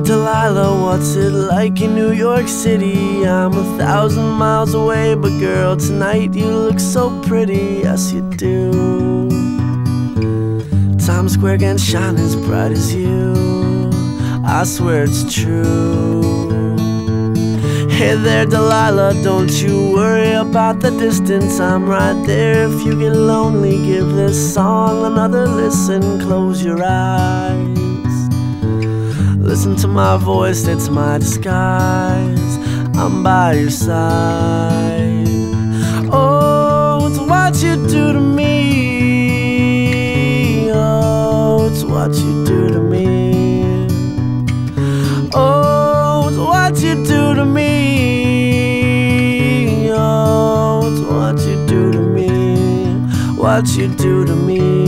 Delilah, what's it like in New York City? I'm 1,000 miles away, but girl, tonight you look so pretty. Yes, you do. Times Square can shine as bright as you. I swear it's true. Hey there, Delilah, don't you worry about the distance. I'm right there if you get lonely. Give this song another listen. Close your eyes. Listen to my voice, it's my disguise. I'm by your side. Oh, it's what you do to me. Oh, it's what you do to me. Oh, it's what you do to me. Oh, it's what you do to me. What you do to me.